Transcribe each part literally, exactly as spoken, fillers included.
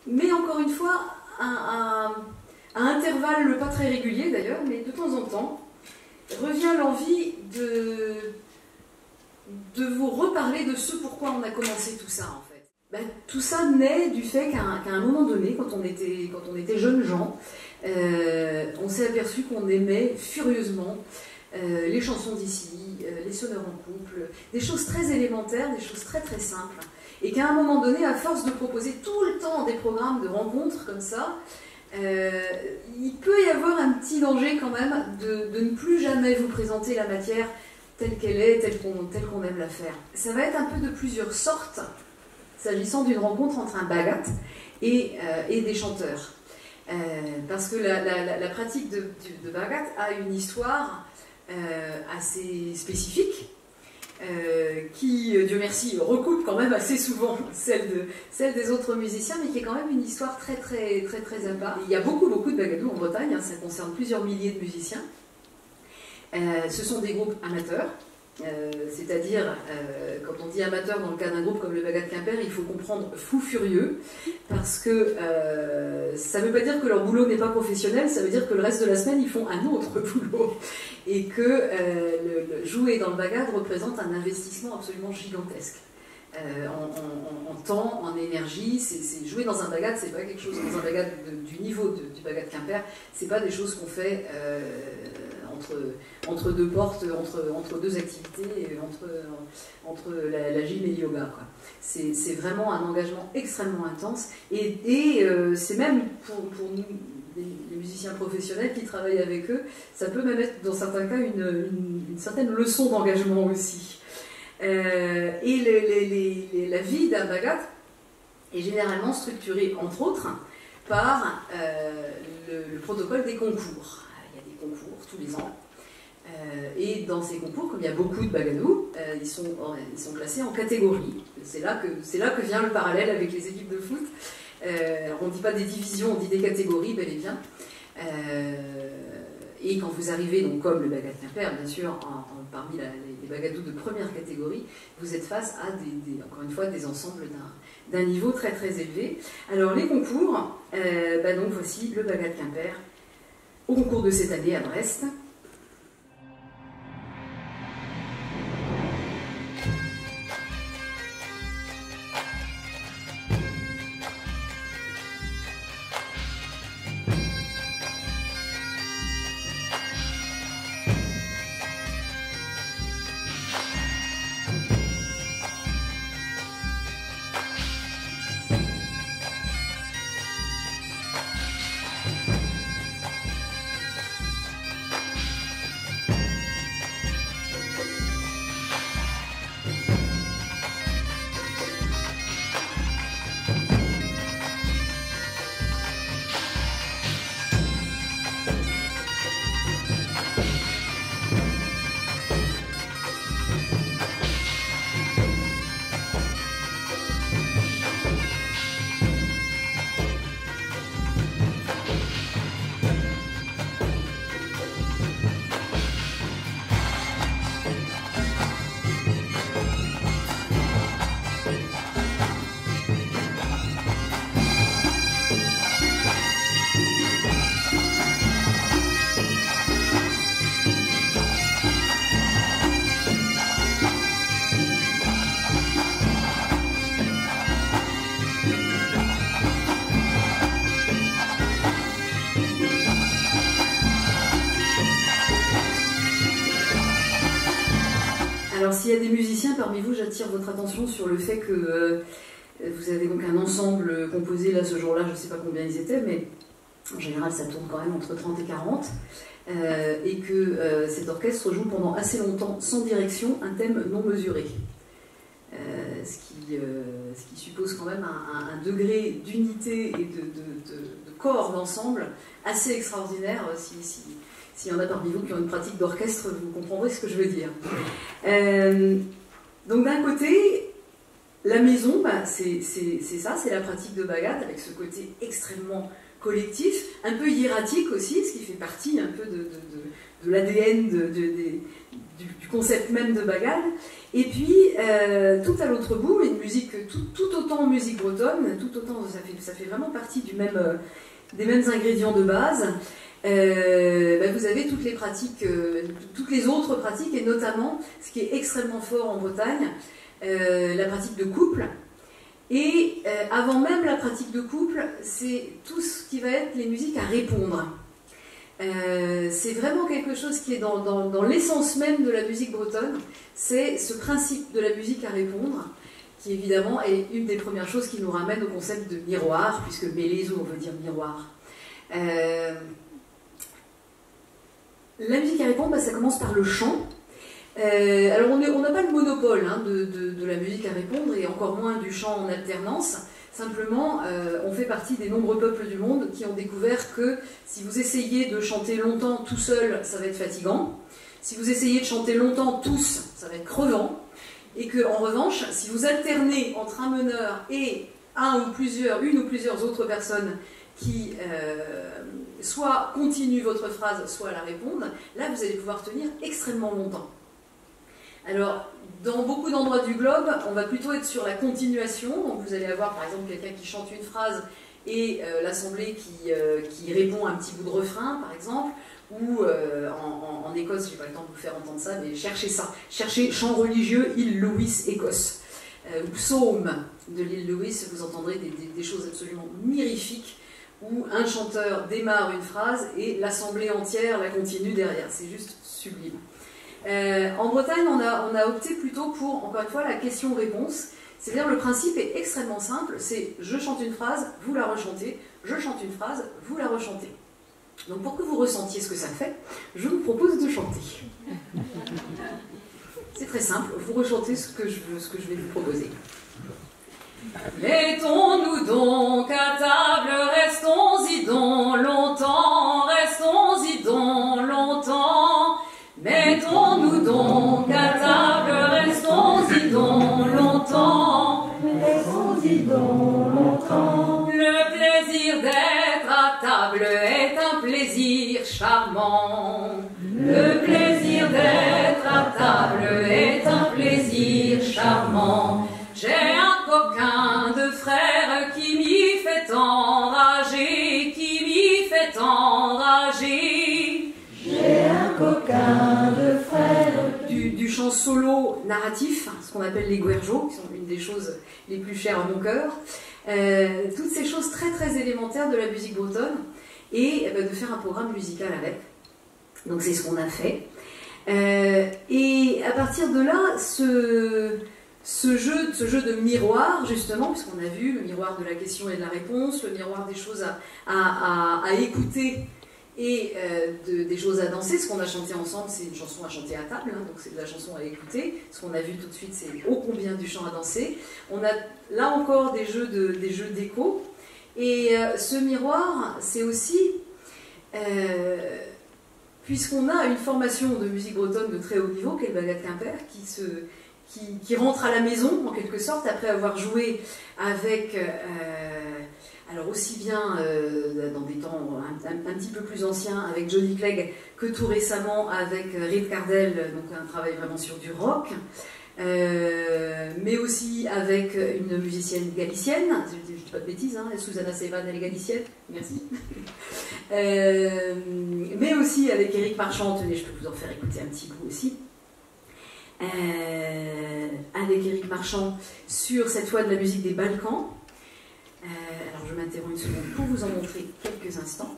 mais encore une fois, à, à, à intervalles pas très réguliers d'ailleurs, mais de temps en temps, revient l'envie de, de vous reparler de ce pourquoi on a commencé tout ça en fait. Ben, tout ça naît du fait qu'à un, qu'à un moment donné, quand on était, quand on était jeunes gens, euh, on s'est aperçu qu'on aimait furieusement euh, les chansons d'ici, euh, les sonneurs en couple, des choses très élémentaires, des choses très très simples, et qu'à un moment donné, à force de proposer tout le temps des programmes de rencontres comme ça, euh, il peut y avoir un petit danger quand même de, de ne plus jamais vous présenter la matière telle qu'elle est, telle qu'on telle qu'on aime la faire. Ça va être un peu de plusieurs sortes, s'agissant d'une rencontre entre un bagat et, euh, et des chanteurs. Euh, parce que la, la, la pratique de, de, de bagat a une histoire euh, assez spécifique, euh, qui, Dieu merci, recoupe quand même assez souvent celle, de, celle des autres musiciens, mais qui est quand même une histoire très très très très à part. Il y a beaucoup beaucoup de bagadous en Bretagne, hein, ça concerne plusieurs milliers de musiciens. Euh, ce sont des groupes amateurs. Euh, c'est-à-dire, euh, quand on dit amateur dans le cas d'un groupe comme le Bagat Quimper, il faut comprendre fou furieux, parce que euh, ça ne veut pas dire que leur boulot n'est pas professionnel, ça veut dire que le reste de la semaine ils font un autre boulot, et que euh, le, le jouer dans le Bagat représente un investissement absolument gigantesque. Euh, en, en, en temps, en énergie, c'est jouer dans un Bagat, c'est pas quelque chose dans un Bagat de, du niveau de, du Bagat Quimper, c'est pas des choses qu'on fait euh, entre, entre deux portes, entre, entre deux activités, entre, entre la, la gym et le yoga. C'est vraiment un engagement extrêmement intense, et, et euh, c'est même pour, pour nous, les, les musiciens professionnels qui travaillent avec eux, ça peut même être dans certains cas une, une, une certaine leçon d'engagement aussi. Euh, et les, les, les, les, la vie d'un bagat est généralement structurée, entre autres, par euh, le, le protocole des concours. Il y a des concours tous les ans. Euh, et dans ces concours, comme il y a beaucoup de bagadous, euh, ils, sont, ils sont classés en catégories. C'est là, là que vient le parallèle avec les équipes de foot. Euh, alors on ne dit pas des divisions, on dit des catégories, bel et bien. Euh, et quand vous arrivez, donc comme le Bagat Quimper, bien sûr, en, en, parmi la, les, les bagadous de première catégorie, vous êtes face à, des, des, encore une fois, des ensembles d'un niveau très très élevé. Alors les concours, euh, bah donc voici le Bagat Quimper au concours de cette année à Brest. Alors s'il y a des musiciens parmi vous, j'attire votre attention sur le fait que euh, vous avez donc un ensemble composé, là ce jour-là, je ne sais pas combien ils étaient, mais en général ça tourne quand même entre trente et quarante, euh, et que euh, cet orchestre joue pendant assez longtemps sans direction un thème non mesuré. Euh, ce, qui, euh, ce qui suppose quand même un, un, un degré d'unité et de, de, de, de corps d'ensemble assez extraordinaire. Si, si, S'il y en a parmi vous qui ont une pratique d'orchestre, vous comprendrez ce que je veux dire. Euh, donc d'un côté, la maison, bah, c'est ça, c'est la pratique de bagad, avec ce côté extrêmement collectif, un peu hiératique aussi, ce qui fait partie un peu de, de, de, de l'A D N de, de, de, du, du concept même de bagad. Et puis, euh, tout à l'autre bout, une musique tout, tout autant musique bretonne, tout autant, ça fait, ça fait vraiment partie du même, euh, des mêmes ingrédients de base. Euh, bah vous avez toutes les pratiques, euh, toutes les autres pratiques, et notamment, ce qui est extrêmement fort en Bretagne, euh, la pratique de couple. Et euh, avant même la pratique de couple, c'est tout ce qui va être les musiques à répondre. Euh, c'est vraiment quelque chose qui est dans, dans, dans l'essence même de la musique bretonne, c'est ce principe de la musique à répondre, qui évidemment est une des premières choses qui nous ramène au concept de miroir, puisque Mélézo veut dire miroir. Euh, la musique à répondre, bah, ça commence par le chant. Euh, alors on n'a pas le monopole hein, de, de, de la musique à répondre, et encore moins du chant en alternance. Simplement, euh, on fait partie des nombreux peuples du monde qui ont découvert que si vous essayez de chanter longtemps tout seul, ça va être fatigant. Si vous essayez de chanter longtemps tous, ça va être crevant. Et que, en revanche, si vous alternez entre un meneur et un ou plusieurs, une ou plusieurs autres personnes qui euh, soit continuent votre phrase, soit la répondent, là vous allez pouvoir tenir extrêmement longtemps. Alors, dans beaucoup d'endroits du globe, on va plutôt être sur la continuation. Donc vous allez avoir par exemple quelqu'un qui chante une phrase et euh, l'assemblée qui, euh, qui répond un petit bout de refrain, par exemple. Ou euh, en, en, en Écosse, je n'ai pas le temps de vous faire entendre ça, mais cherchez ça. Cherchez chant religieux, île Lewis, Écosse. Euh, ou psaume de l'île Lewis, vous entendrez des, des, des choses absolument mirifiques, où un chanteur démarre une phrase et l'assemblée entière la continue derrière. C'est juste sublime. Euh, en Bretagne, on a, on a opté plutôt pour, encore une fois, la question-réponse. C'est-à-dire le principe est extrêmement simple, c'est je chante une phrase, vous la rechantez, je chante une phrase, vous la rechantez. Donc pour que vous ressentiez ce que ça fait, je vous propose de chanter. C'est très simple, vous rechantez ce que je, ce que je vais vous proposer. Mettons-nous donc à table, restons-y donc longtemps, restons-y donc longtemps. Mettons-nous donc à table, restons-y donc longtemps, restons-y donc longtemps. Le plaisir d'être à table est un plaisir charmant. Le plaisir d'être à table est un plaisir charmant. J'ai un coquin de frère qui m'y fait enrager, qui m'y fait enrager. J'ai un coquin de frère. Du, du chant solo narratif, ce qu'on appelle les guerjos, qui sont une des choses les plus chères à mon cœur. Euh, toutes ces choses très très élémentaires de la musique bretonne, et eh ben, de faire un programme musical avec. Donc c'est ce qu'on a fait. Euh, et à partir de là, ce... Ce jeu, ce jeu de miroir, justement, puisqu'on a vu le miroir de la question et de la réponse, le miroir des choses à, à, à, à écouter et euh, de, des choses à danser. Ce qu'on a chanté ensemble, c'est une chanson à chanter à table, hein, donc c'est de la chanson à écouter. Ce qu'on a vu tout de suite, c'est ô combien du chant à danser. On a là encore des jeux de, des jeux d'écho. Et euh, ce miroir, c'est aussi... Euh, puisqu'on a une formation de musique bretonne de très haut niveau, qu'est le Bagad Quimper, qui se... Qui, qui rentre à la maison, en quelque sorte, après avoir joué avec, euh, alors aussi bien euh, dans des temps un, un, un petit peu plus anciens, avec Johnny Clegg, que tout récemment avec Reid Cardell, donc un travail vraiment sur du rock, euh, mais aussi avec une musicienne galicienne, je ne dis pas de bêtises, hein, Susanna Sevan, elle est galicienne, merci, euh, mais aussi avec Éric Marchand, tenez, je peux vous en faire écouter un petit bout aussi. Euh, avec Éric Marchand sur cette fois de la musique des Balkans. Euh, alors je m'interromps une seconde pour vous en montrer quelques instants.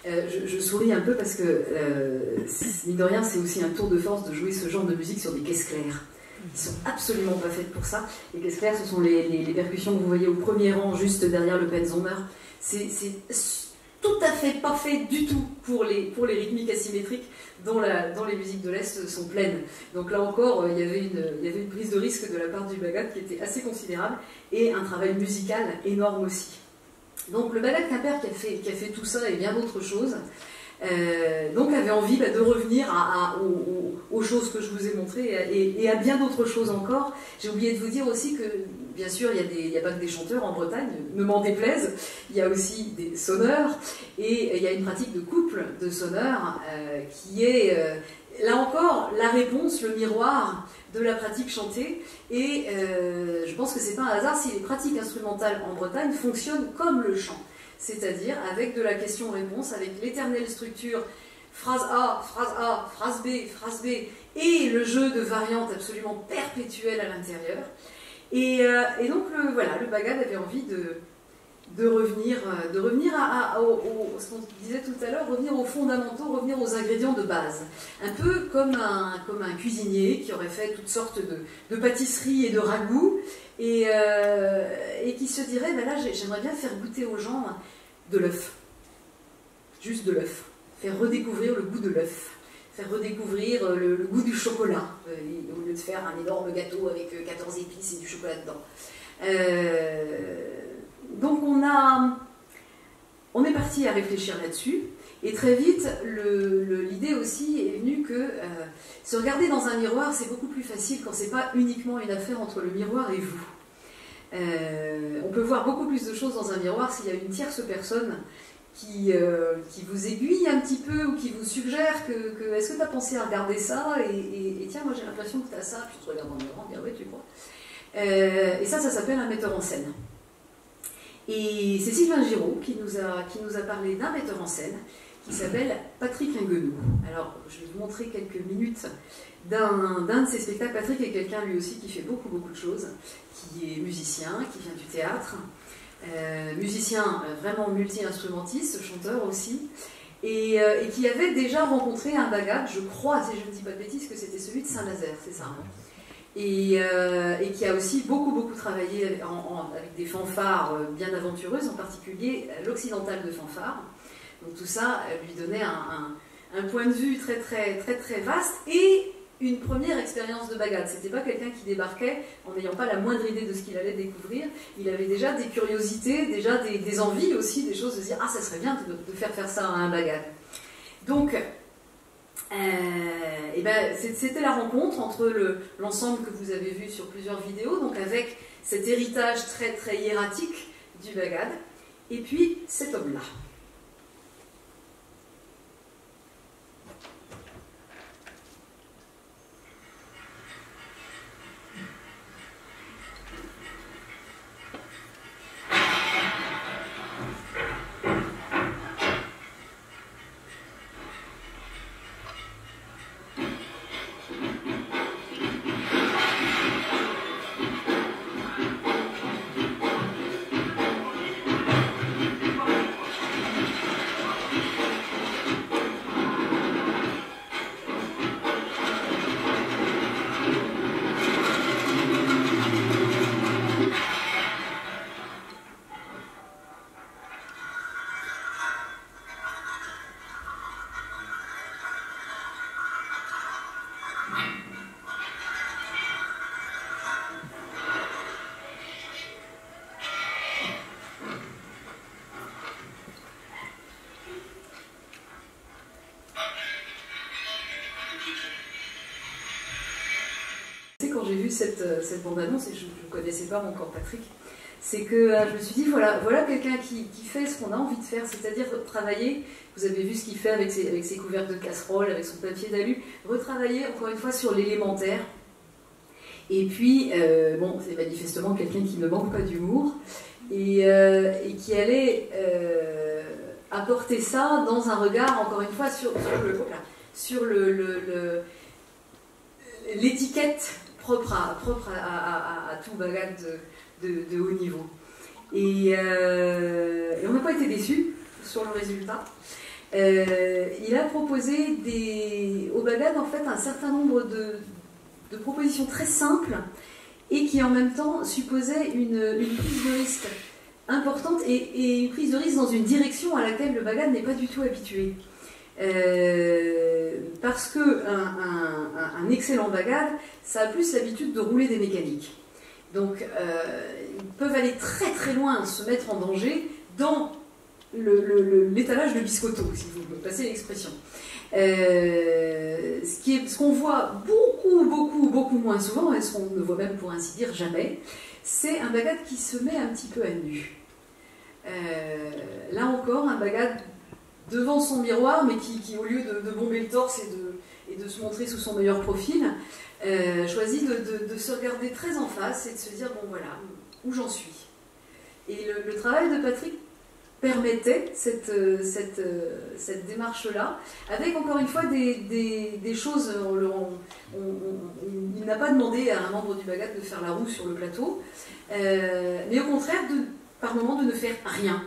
Euh, je, je souris un peu parce que, euh, mine de rien, c'est aussi un tour de force de jouer ce genre de musique sur des caisses claires. Ils sont absolument pas faites pour ça. Les caisses claires, ce sont les, les, les percussions que vous voyez au premier rang, juste derrière le Penzomer. C'est tout à fait pas fait du tout pour les, pour les rythmiques asymétriques dont, la, dont les musiques de l'Est sont pleines. Donc là encore, il y avait une, il y avait une prise de risque de la part du Bagad qui était assez considérable et un travail musical énorme aussi. Donc le Bagad Quimper qui a fait, qui a fait tout ça et bien d'autres choses, euh, donc avait envie bah, de revenir à, à, aux, aux choses que je vous ai montrées et, et à bien d'autres choses encore. J'ai oublié de vous dire aussi que, bien sûr, il n'y a, a pas que des chanteurs en Bretagne, ne m'en déplaise, il y a aussi des sonneurs et il y a une pratique de couple de sonneurs euh, qui est, euh, là encore, la réponse, le miroir de la pratique chantée. Et euh, je pense que c'est pas un hasard si les pratiques instrumentales en Bretagne fonctionnent comme le chant. C'est-à-dire avec de la question-réponse, avec l'éternelle structure phrase A, phrase A, phrase B, phrase B, et le jeu de variantes absolument perpétuelles à l'intérieur. Et, euh, et donc, le, voilà, le Bagad avait envie de, de revenir, de revenir à, à, au, au, ce qu'on disait tout à l'heure, revenir aux fondamentaux, revenir aux ingrédients de base. Un peu comme un, comme un cuisinier qui aurait fait toutes sortes de, de pâtisseries et de ragoûts, et, euh, et qui se dirait, ben là, j'aimerais bien faire goûter aux gens de l'œuf. Juste de l'œuf. Faire redécouvrir le goût de l'œuf. Faire redécouvrir le, le goût du chocolat, euh, au lieu de faire un énorme gâteau avec quatorze épices et du chocolat dedans. Euh, donc on a... On est parti à réfléchir là-dessus, et très vite, l'idée aussi est venue que euh, se regarder dans un miroir, c'est beaucoup plus facile quand c'est pas uniquement une affaire entre le miroir et vous. Euh, on peut voir beaucoup plus de choses dans un miroir s'il y a une tierce personne qui, euh, qui vous aiguille un petit peu ou qui vous suggère que, que est-ce que tu as pensé à regarder ça et, et, et tiens, moi j'ai l'impression que tu as ça, puis tu te regardes dans le miroir, et ouais, tu crois. Euh, et ça, ça s'appelle un metteur en scène. Et c'est Sylvain Giraud qui nous a, qui nous a parlé d'un metteur en scène qui s'appelle Patrick Inguenou. Alors, je vais vous montrer quelques minutes d'un d'un de ses spectacles. Patrick est quelqu'un lui aussi qui fait beaucoup, beaucoup de choses, qui est musicien, qui vient du théâtre, euh, musicien euh, vraiment multi-instrumentiste, chanteur aussi, et, euh, et qui avait déjà rencontré un Bagad, je crois, si je ne dis pas de bêtises, que c'était celui de Saint-Nazaire, c'est ça, hein. Et, euh, et qui a aussi beaucoup beaucoup travaillé en, en, avec des fanfares bien aventureuses, en particulier l'occidental de fanfare. Donc tout ça lui donnait un, un, un point de vue très très très très vaste et une première expérience de Bagad. C'était pas quelqu'un qui débarquait en n'ayant pas la moindre idée de ce qu'il allait découvrir. Il avait déjà des curiosités, déjà des, des envies aussi, des choses de se dire ah ça serait bien de, de faire faire ça à un Bagad. Donc Euh, et ben, c'était la rencontre entre l'ensemble que vous avez vu sur plusieurs vidéos, donc avec cet héritage très très hiératique du Bagad, et puis cet homme-là. Quand j'ai vu cette, cette bande-annonce, et je ne connaissais pas encore Patrick, c'est que euh, je me suis dit, voilà, voilà quelqu'un qui, qui fait ce qu'on a envie de faire, c'est-à-dire travailler, vous avez vu ce qu'il fait avec ses, avec ses couvercles de casserole, avec son papier d'alu, retravailler encore une fois sur l'élémentaire. Et puis, euh, bon, c'est manifestement quelqu'un qui ne manque pas d'humour, et, euh, et qui allait euh, apporter ça dans un regard, encore une fois, sur, sur le... Voilà, sur le... le, le l'étiquette propre, à, propre à, à, à, à tout Bagad de, de, de haut niveau. Et, euh, et on n'a pas été déçus sur le résultat. Euh, il a proposé des, au Bagad en fait un certain nombre de, de propositions très simples et qui en même temps supposaient une, une prise de risque importante et, et une prise de risque dans une direction à laquelle le Bagad n'est pas du tout habitué. Euh, parce que un, un, un excellent Bagad, ça a plus l'habitude de rouler des mécaniques. Donc euh, ils peuvent aller très très loin, se mettre en danger dans l'étalage de biscotto, si vous me passez l'expression. Euh, ce qui est, ce qu'on voit beaucoup, beaucoup, beaucoup moins souvent, et ce qu'on ne voit même pour ainsi dire jamais, c'est un Bagad qui se met un petit peu à nu. Euh, là encore, un Bagad devant son miroir, mais qui, qui au lieu de, de bomber le torse et de, et de se montrer sous son meilleur profil, euh, choisit de, de, de se regarder très en face et de se dire, bon voilà, où j'en suis. Et le, le travail de Patrick permettait cette, cette, cette démarche-là, avec encore une fois des, des, des choses, on, on, on, il n'a pas demandé à un membre du Bagad de faire la roue sur le plateau, euh, mais au contraire, de, par moment, de ne faire rien.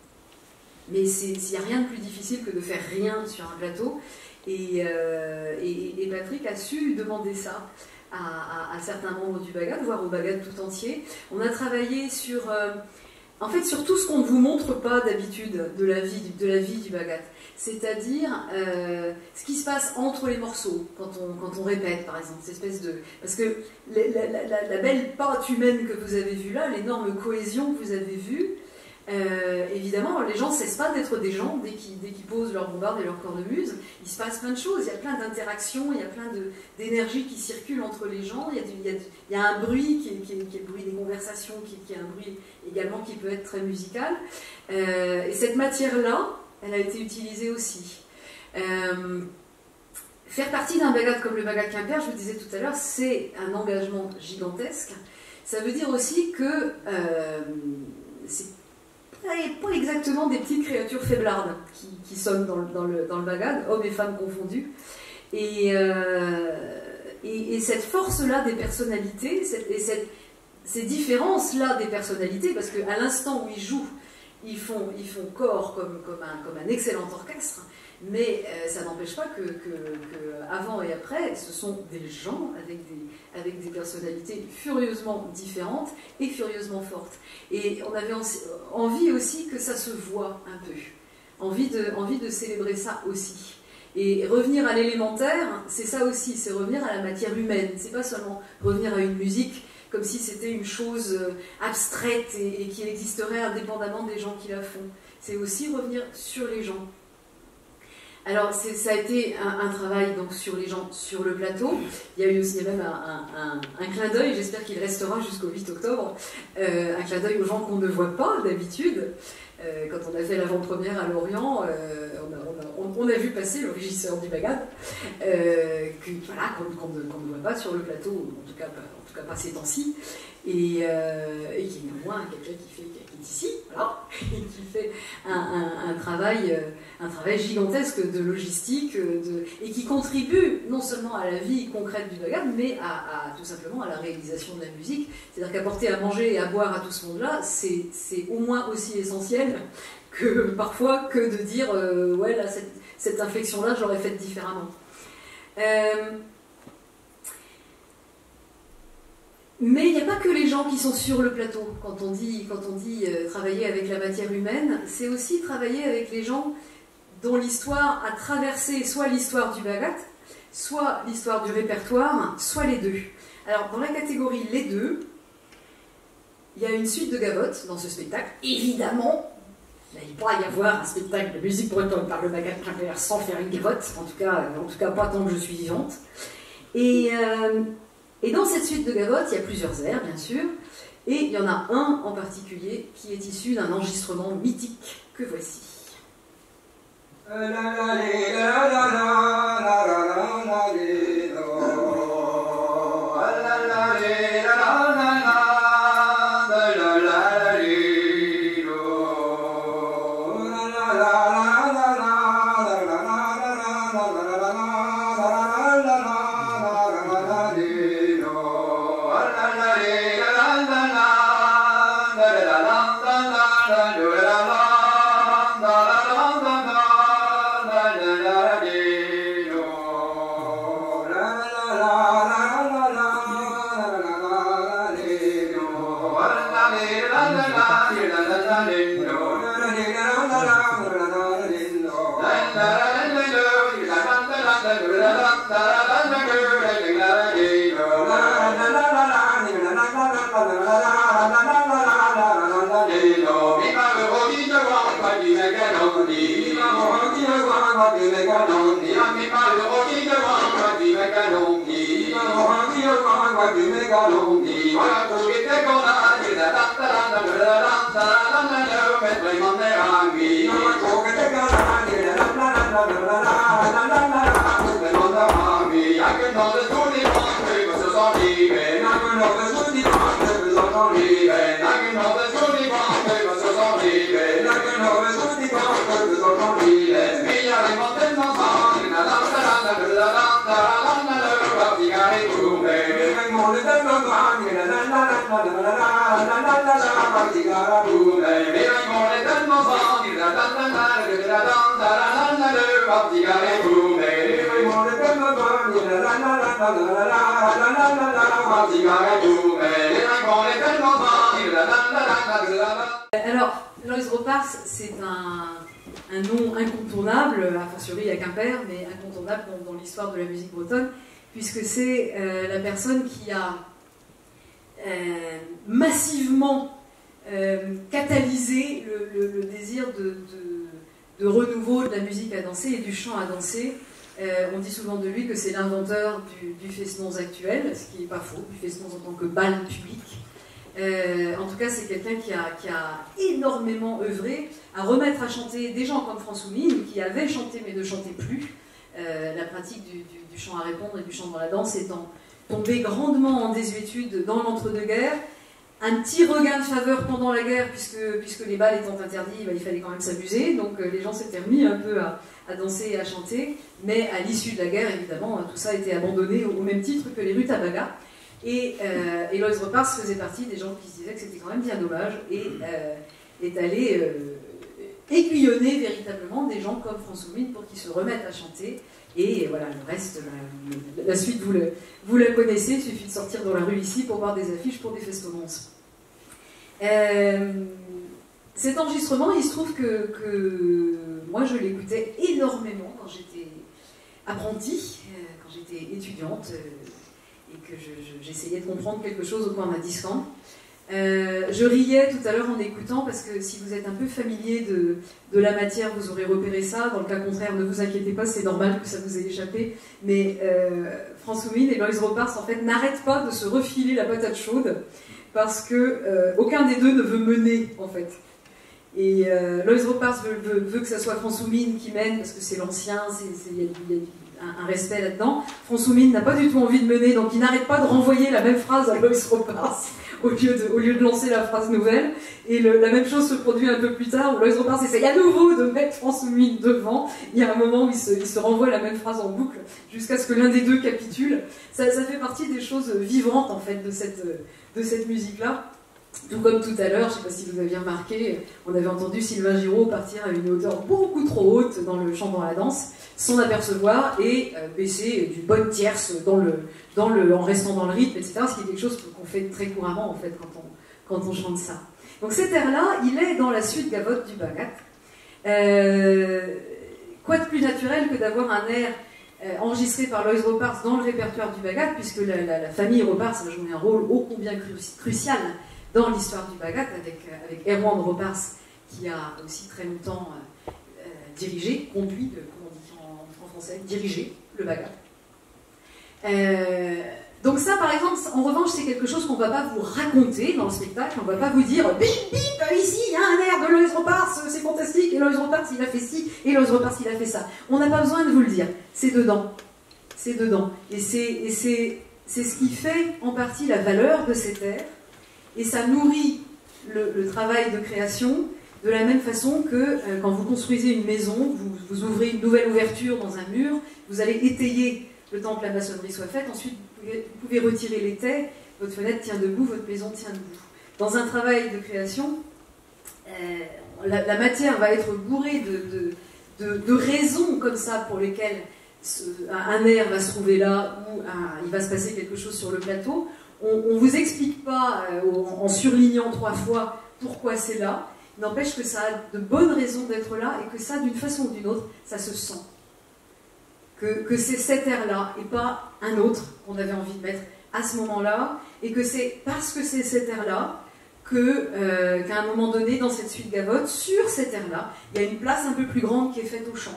Mais s'il n'y a rien de plus difficile que de faire rien sur un plateau, et, euh, et, et Patrick a su demander ça à, à, à certains membres du Bagad, voire au Bagad tout entier. On a travaillé sur... Euh, En fait, sur tout ce qu'on ne vous montre pas d'habitude de la vie, de la vie du Bagad. C'est-à-dire euh, ce qui se passe entre les morceaux, quand on, quand on répète, par exemple, cette espèce de... Parce que la, la, la, la belle pâte humaine que vous avez vue là, l'énorme cohésion que vous avez vue, euh, évidemment, les gens ne cessent pas d'être des gens dès qu'ils dès qu'ils posent leur bombarde et leur cornemuse. Il se passe plein de choses, il y a plein d'interactions, il y a plein d'énergie qui circule entre les gens, il y a, du, il y a, il y a un bruit qui est, qui, est, qui est le bruit des conversations, qui, qui est un bruit également qui peut être très musical. Euh, et cette matière-là, elle a été utilisée aussi. Euh, faire partie d'un Bagad comme le Bagad Quimper, je vous disais tout à l'heure, c'est un engagement gigantesque. Ça veut dire aussi que euh, c'est pas exactement des petites créatures faiblardes qui, qui sonnent dans le, dans, le, dans le Bagad, hommes et femmes confondus. Et, euh, et, et cette force-là des personnalités, cette, et cette, ces différences-là des personnalités, parce qu'à l'instant où ils jouent, ils font, ils font corps comme, comme, un, comme un excellent orchestre, mais euh, ça n'empêche pas que, que, que avant et après, ce sont des gens avec des, avec des personnalités furieusement différentes et furieusement fortes. Et on avait envie aussi que ça se voit un peu, envie de, envie de célébrer ça aussi. Et revenir à l'élémentaire, c'est ça aussi, c'est revenir à la matière humaine, c'est pas seulement revenir à une musique comme si c'était une chose abstraite et, et qui existerait indépendamment des gens qui la font. C'est aussi revenir sur les gens. Alors, ça a été un, un travail donc, sur les gens sur le plateau. Il y a eu aussi il y a même un, un, un, un clin d'œil, j'espère qu'il restera jusqu'au huit octobre, euh, un clin d'œil aux gens qu'on ne voit pas d'habitude. Euh, quand on a fait l'avant-première à Lorient, euh, on, a, on, a, on, on a vu passer le régisseur du Bagad, euh, voilà, qu'on qu qu ne voit pas sur le plateau, en tout cas, en tout cas pas ces temps-ci, et, euh, et qui est néanmoins quelqu'un qui fait... ici, voilà, et qui fait un, un, un, travail, un travail gigantesque de logistique de, et qui contribue non seulement à la vie concrète du Bagad, mais à, à, tout simplement à la réalisation de la musique. C'est-à-dire qu'apporter à manger et à boire à tout ce monde-là, c'est au moins aussi essentiel que parfois que de dire euh, ouais, là, cette, cette inflexion-là, je l'aurais faite différemment. Euh, Mais il n'y a pas que les gens qui sont sur le plateau. Quand on dit, quand on dit euh, travailler avec la matière humaine, c'est aussi travailler avec les gens dont l'histoire a traversé soit l'histoire du Bagad, soit l'histoire du répertoire, soit les deux. Alors, dans la catégorie les deux, il y a une suite de gavottes dans ce spectacle. Évidemment, il ne va pas y avoir un spectacle de musique bretonne par le Bagad Quimper sans faire une gavotte, en tout cas, en tout cas pas tant que je suis vivante. Et... Euh, Et dans cette suite de gavottes, il y a plusieurs airs, bien sûr, et il y en a un en particulier qui est issu d'un enregistrement mythique que voici. Alors, Loïs Ropars, c'est un, un nom incontournable, a fortiori à Quimper, mais incontournable dans, dans l'histoire de la musique bretonne, puisque c'est euh, la personne qui a euh, massivement euh, catalysé le, le, le désir de, de, de renouveau de la musique à danser et du chant à danser. Euh, on dit souvent de lui que c'est l'inventeur du, du fest-noz actuel, ce qui n'est pas faux, du fest-noz en tant que bal public. Euh, en tout cas, c'est quelqu'un qui a, qui a énormément œuvré à remettre à chanter des gens comme François Mine, qui avaient chanté mais ne chantaient plus. Euh, la pratique du, du, du chant à répondre et du chant dans la danse étant tombée grandement en désuétude dans l'entre-deux-guerres. Un petit regain de faveur pendant la guerre, puisque, puisque les bals étant interdits, bah, il fallait quand même s'amuser, donc euh, les gens s'étaient remis un peu à, à danser et à chanter, mais à l'issue de la guerre, évidemment, tout ça a été abandonné au, au même titre que les rutabagas. Et, euh, et Loïs Ropars faisait partie des gens qui se disaient que c'était quand même bien dommage, et euh, est allé euh, aiguillonner véritablement des gens comme François Mine pour qu'ils se remettent à chanter. Et voilà, le reste, la, la suite, vous, le, vous la connaissez, il suffit de sortir dans la rue ici pour voir des affiches pour des fest-noz. Euh, cet enregistrement, il se trouve que, que moi je l'écoutais énormément quand j'étais apprentie, euh, quand j'étais étudiante, euh, et que j'essayais je, je, de comprendre quelque chose au coin d'un discan. Euh, je riais tout à l'heure en écoutant, parce que si vous êtes un peu familier de, de la matière, vous aurez repéré ça. Dans le cas contraire, ne vous inquiétez pas, c'est normal que ça vous ait échappé. Mais euh, François Mine et Loïs Ropars, en fait, n'arrêtent pas de se refiler la patate chaude, parce que euh, aucun des deux ne veut mener, en fait. Et euh, Loïs Ropars veut, veut, veut que ça soit François Mine qui mène, parce que c'est l'ancien, il y, y a un, un respect là-dedans. François Mine n'a pas du tout envie de mener, donc il n'arrête pas de renvoyer la même phrase à Loïs Ropars. Au lieu, de, au lieu de lancer la phrase nouvelle. Et le, la même chose se produit un peu plus tard, où Loïs Ropars essaye à nouveau de mettre François Mine devant. Il y a un moment où il se, il se renvoie la même phrase en boucle, jusqu'à ce que l'un des deux capitule. Ça, ça fait partie des choses vivantes, en fait, de cette, de cette musique-là. Tout comme tout à l'heure, je ne sais pas si vous aviez remarqué, on avait entendu Sylvain Giraud partir à une hauteur beaucoup trop haute dans le chant dans la danse, sans apercevoir, et euh, baisser d'une bonne tierce dans le, dans le, en restant dans le rythme, et cetera. Ce qui est quelque chose qu'on fait très couramment en fait quand on, quand on chante ça. Donc cet air-là, il est dans la suite gavotte du Bagat. Euh, quoi de plus naturel que d'avoir un air euh, enregistré par Loïs Ropars dans le répertoire du Bagat, puisque la, la, la famille Ropars a joué un rôle ô combien cru, crucial dans l'histoire du Bagat, avec, avec Erwan Ropars, qui a aussi très longtemps euh, euh, dirigé, conduit, de, comment on dit en, en français, dirigé le Bagat. Euh, donc ça, par exemple, en revanche, c'est quelque chose qu'on ne va pas vous raconter dans le spectacle, on ne va pas vous dire « Bip, bip, ici, il y a un air de Loïs Ropars, c'est fantastique, et Loïs Ropars, il a fait ci, et Loïs Ropars, il a fait ça. » On n'a pas besoin de vous le dire, c'est dedans. C'est dedans. Et c'est ce qui fait en partie la valeur de cet air, et ça nourrit le, le travail de création de la même façon que euh, quand vous construisez une maison, vous, vous ouvrez une nouvelle ouverture dans un mur, vous allez étayer le temps que la maçonnerie soit faite, ensuite vous pouvez, vous pouvez retirer l'étai, votre fenêtre tient debout, votre maison tient debout. Dans un travail de création, euh, la, la matière va être bourrée de, de, de, de raisons comme ça pour lesquelles ce, un air va se trouver là, ou un, il va se passer quelque chose sur le plateau. On ne vous explique pas euh, en, en surlignant trois fois pourquoi c'est là, n'empêche que ça a de bonnes raisons d'être là et que ça, d'une façon ou d'une autre, ça se sent. Que, que c'est cet air-là et pas un autre qu'on avait envie de mettre à ce moment-là, et que c'est parce que c'est cet air-là que, euh, qu'à un moment donné, dans cette suite gavotte, sur cet air-là, il y a une place un peu plus grande qui est faite au chant.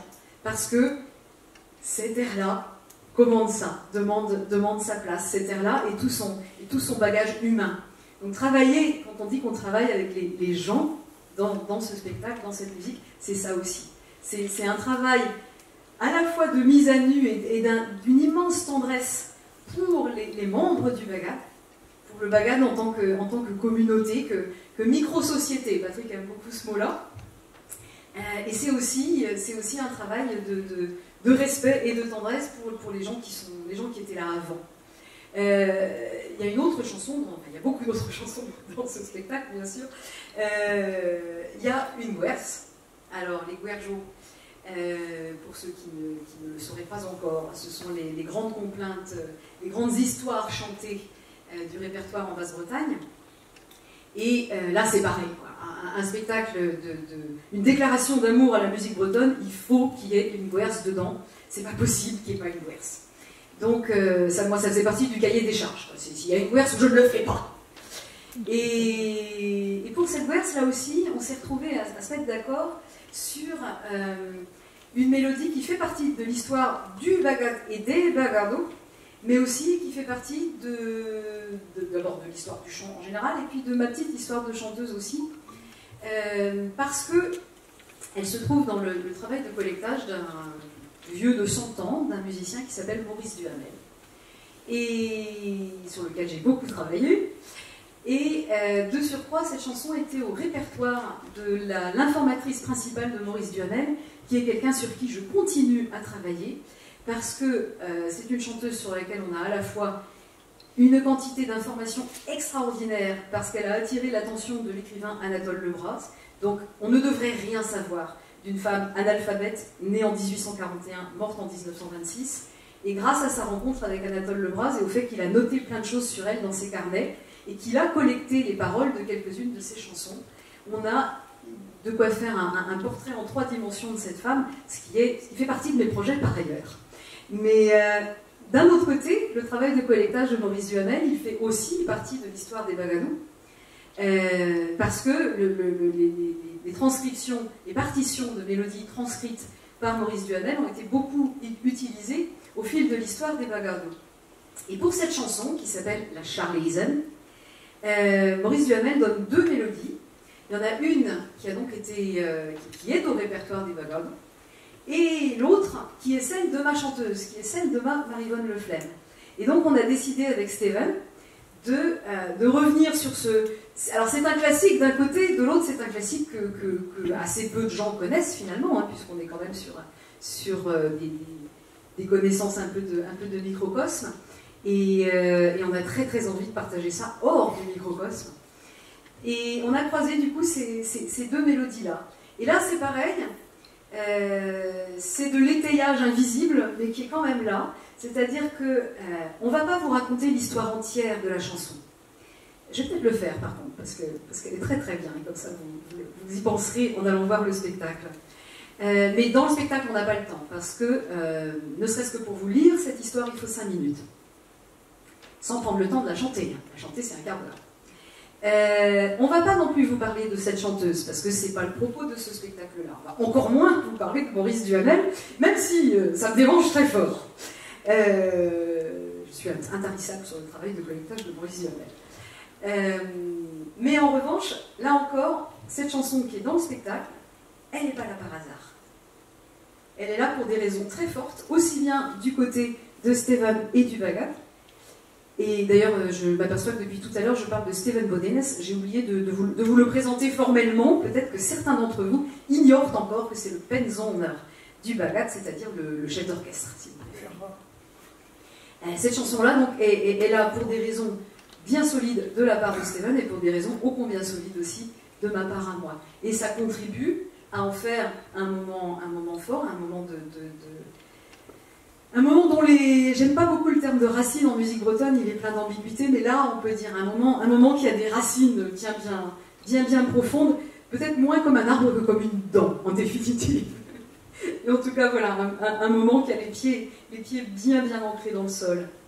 parce que cette terre-là commande ça, demande, demande sa place, cette terre-là et tout son, et tout son bagage humain. Donc travailler, quand on dit qu'on travaille avec les, les gens dans, dans ce spectacle, dans cette musique, c'est ça aussi. C'est un travail à la fois de mise à nu et, et d'une immense tendresse pour les, les membres du Bagad, pour le Bagad en tant que, en tant que communauté, que, que micro-société. Patrick aime beaucoup ce mot-là. Euh, et c'est aussi, c'est aussi un travail de, de, de respect et de tendresse pour, pour les, gens qui sont, les gens qui étaient là avant. Euh, il y a une autre chanson, enfin, il y a beaucoup d'autres chansons dans ce spectacle, bien sûr. Euh, il y a une guerse. Alors, les guerjos, euh, pour ceux qui ne, qui ne le sauraient pas encore, ce sont les, les grandes complaintes, les grandes histoires chantées euh, du répertoire en Basse-Bretagne. Et euh, là, c'est pareil, quoi. Un, un spectacle, de, de, une déclaration d'amour à la musique bretonne, il faut qu'il y ait une guerse dedans. C'est pas possible qu'il n'y ait pas une guerse. Donc, euh, ça, moi, ça faisait partie du cahier des charges. S'il y a une guerse, je ne le fais pas. Et, et pour cette guerse, là aussi, on s'est retrouvé à, à se mettre d'accord sur euh, une mélodie qui fait partie de l'histoire du Bagad et des Bagados, mais aussi qui fait partie de, de, d'abord de l'histoire du chant en général, et puis de ma petite histoire de chanteuse aussi, euh, parce que elle se trouve dans le, le travail de collectage d'un vieux de cent ans, d'un musicien qui s'appelle Maurice Duhamel, et sur lequel j'ai beaucoup travaillé. Et euh, de surcroît, cette chanson était au répertoire de l'informatrice principale de Maurice Duhamel, qui est quelqu'un sur qui je continue à travailler, parce que euh, c'est une chanteuse sur laquelle on a à la fois une quantité d'informations extraordinaire, parce qu'elle a attiré l'attention de l'écrivain Anatole Lebras. Donc on ne devrait rien savoir d'une femme analphabète, née en mille huit cent quarante et un, morte en mille neuf cent vingt-six. Et grâce à sa rencontre avec Anatole Lebras et au fait qu'il a noté plein de choses sur elle dans ses carnets, et qu'il a collecté les paroles de quelques-unes de ses chansons, on a de quoi faire un, un, un portrait en trois dimensions de cette femme, ce qui, est, ce qui fait partie de mes projets par ailleurs. Mais euh, d'un autre côté, le travail de collectage de Maurice Duhamel, il fait aussi partie de l'histoire des Bagados, euh, parce que le, le, le, les, les, les transcriptions, les partitions de mélodies transcrites par Maurice Duhamel ont été beaucoup utilisées au fil de l'histoire des Bagados. Et pour cette chanson, qui s'appelle La Charleisen, Euh, Maurice Duhamel donne deux mélodies. Il y en a une qui a donc été, euh, qui, qui est au répertoire des Bagados, et l'autre qui est celle de ma chanteuse, qui est celle de ma Maryvonne Leflemme. Et donc on a décidé avec Steven de, euh, de revenir sur ce... Alors c'est un classique d'un côté, de l'autre c'est un classique que, que, que assez peu de gens connaissent finalement, hein, puisqu'on est quand même sur, sur euh, des, des connaissances un peu de, un peu de microcosme. Et, euh, et on a très très envie de partager ça hors du microcosme. Et on a croisé du coup ces, ces, ces deux mélodies-là. Et là c'est pareil, euh, c'est de l'étayage invisible, mais qui est quand même là. C'est-à-dire qu'on euh, ne va pas vous raconter l'histoire entière de la chanson. Je vais peut-être le faire par contre, parce qu'elle parce qu'elle est très très bien, et comme ça vous, vous y penserez en allant voir le spectacle. Euh, mais dans le spectacle on n'a pas le temps, parce que, euh, ne serait-ce que pour vous lire cette histoire, il faut cinq minutes. Sans prendre le temps de la chanter. La chanter, c'est un quart d'heure. Euh, on ne va pas non plus vous parler de cette chanteuse, parce que ce n'est pas le propos de ce spectacle-là. On va encore moins vous parler de Maurice Duhamel, même si euh, ça me dérange très fort. Euh, je suis intarissable sur le travail de collectage de Maurice Duhamel. Euh, mais en revanche, là encore, cette chanson qui est dans le spectacle, elle n'est pas là par hasard. Elle est là pour des raisons très fortes, aussi bien du côté de Steven et du Bagad. Et d'ailleurs, je m'aperçois que depuis tout à l'heure, je parle de Steven Bodenes. J'ai oublié de, de, vous, de vous le présenter formellement. Peut-être que certains d'entre vous ignorent encore que c'est le Penzonner du Bagad, c'est-à-dire le, le chef d'orchestre, si vous préférez. Cette chanson-là donc, est, est, est là pour des raisons bien solides de la part de Steven et pour des raisons ô combien solides aussi de ma part à moi. Et ça contribue à en faire un moment, un moment fort, un moment de... de, de Un moment dont les... J'aime pas beaucoup le terme de racine en musique bretonne, il est plein d'ambiguïté, mais là, on peut dire un moment, un moment qui a des racines bien, bien, bien, bien profondes, peut-être moins comme un arbre que comme une dent, en définitive. Et en tout cas, voilà, un, un, un moment qui a les pieds, les pieds bien, bien ancrés dans le sol.